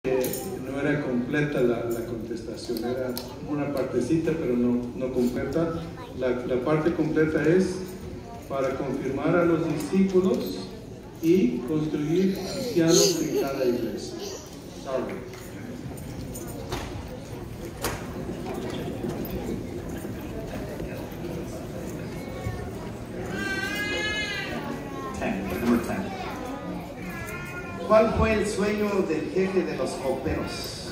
No era completa la contestación, era una partecita, pero no completa. La parte completa es para confirmar a los discípulos y construir ancianos en cada iglesia. Sorry. Number 10. ¿Cuál fue el sueño del jefe de los coperos?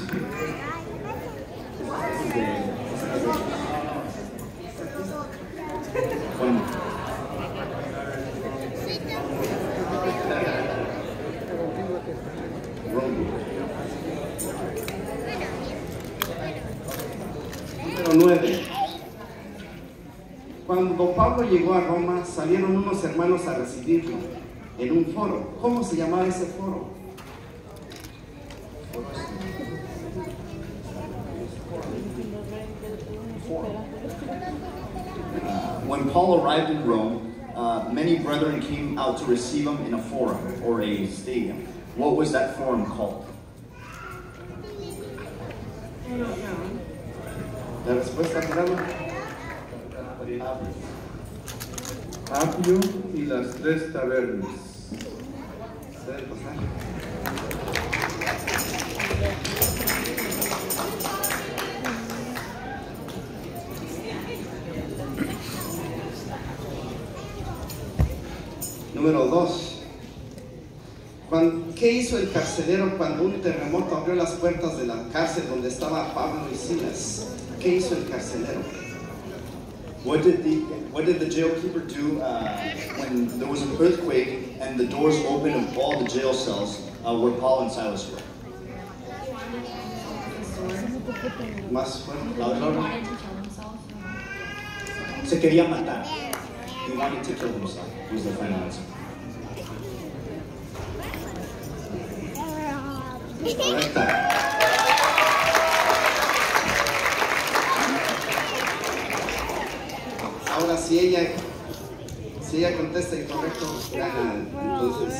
Número 9. Cuando Pablo llegó a Roma, salieron unos hermanos a recibirlo en un foro. ¿Cómo se llamaba ese foro? When Paul arrived in Rome, many brethren came out to receive him in a forum or a stadium. What was that forum called? La respuesta, Gerardo. Apio y las 3 tabernas. Puede pasar. Número 2. ¿Qué hizo el carcelero cuando un terremoto abrió las puertas de la cárcel donde estaba Pablo y Silas? ¿Qué hizo el carcelero? What did the jailkeeper do when there was an earthquake and the doors opened of all the jail cells where Paul and Silas were? Más fuerte. Se quería matar. He wanted to kill himself. Was the final answer. Correcta. Ahora si ella contesta incorrecto, gana. Entonces,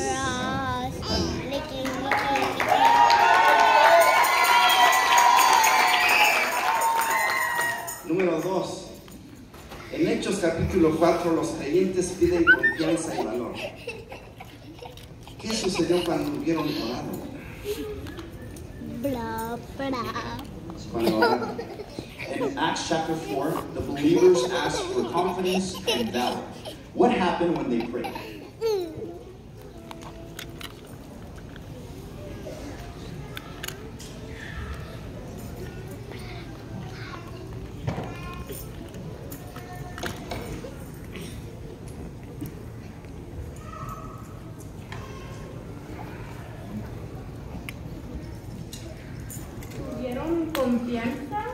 número 2. En Hechos capítulo 4 los creyentes piden confianza y valor. ¿Qué sucedió cuando hubieron orado? In Acts chapter 4, the believers asked for confidence and valor. What happened when they prayed? ¿Tuvieron confianza?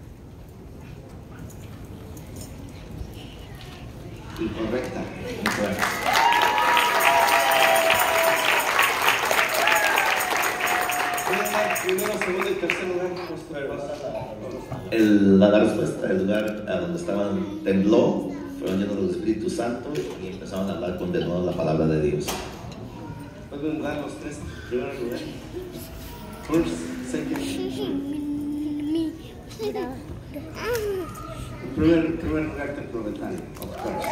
Incorrecta. Primero, segundo y tercer lugar. La respuesta, el lugar a donde estaban tembló, fueron llenos del Espíritu Santo y empezaron a hablar con de nuevo la palabra de Dios. Pueden dar los 3 primeros lugares. First, second. Primer lugar temporetario, of course.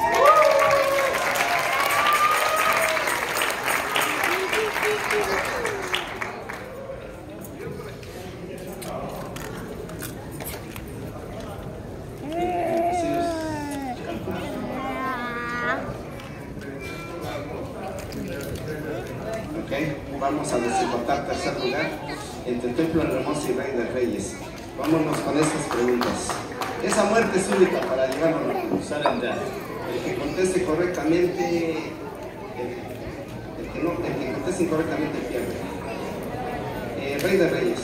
Vamos a desempatar tercer lugar entre Templo Hermoso y Rey de Reyes. Vámonos con estas preguntas. Esa muerte súbita para llevarlo a usar en death. El que conteste correctamente, el que conteste incorrectamente pierde. Rey de Reyes.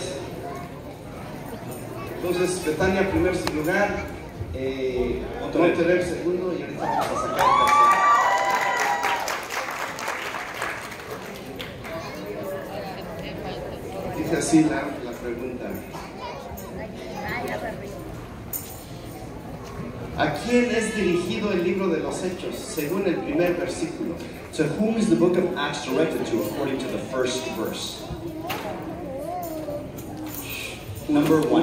Entonces, Betania primer lugar, Monterrey segundo y ahorita vamos a sacar el tercero. Dice así la pregunta. ¿A quién es dirigido el libro de los Hechos según el primer versículo? To whom is the book of Acts directed to according to the first verse? Number 1.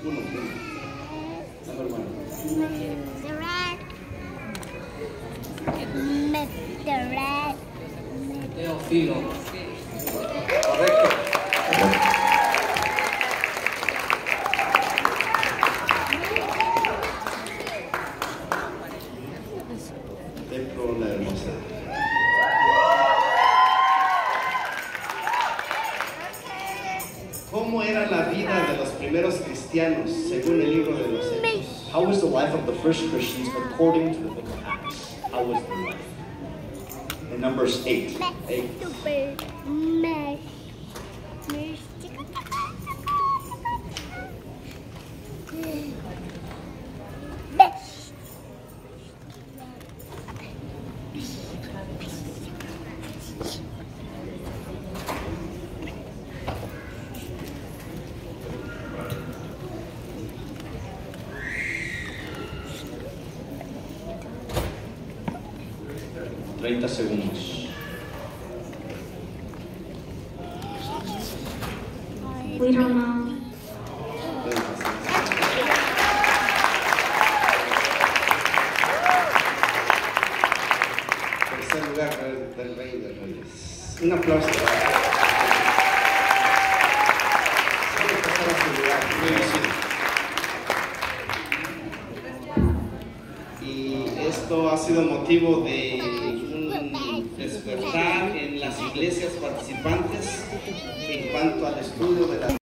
Number 1. Teófilo. Correcto. Templo La Hermosa. ¿Cómo era la vida de los primeros cristianos según el libro de los Hechos? How was the life of the first Christians according to the book of Acts? How was their life? In Numbers 8. Segundos. We don't know. Tercer lugar del Rey de Reyes. Un aplauso. Solo pasar a su lugar. Y esto ha sido motivo de despertar en las iglesias participantes en cuanto al estudio de la